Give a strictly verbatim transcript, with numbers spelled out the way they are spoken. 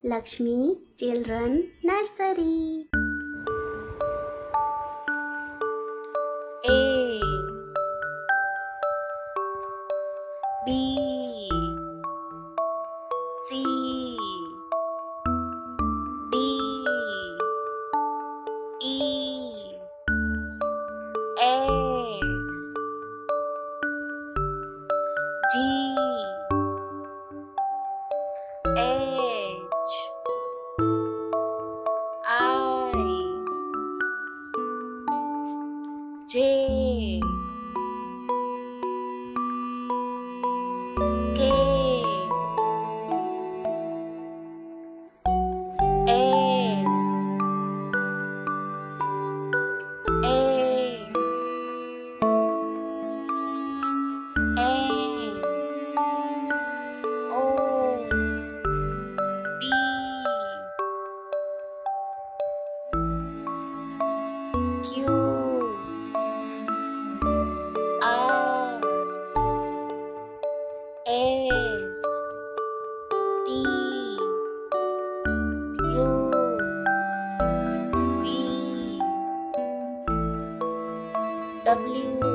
Lakshmi Children Nursery. A B C D E F G H I J K L M N O P Q R S T U V W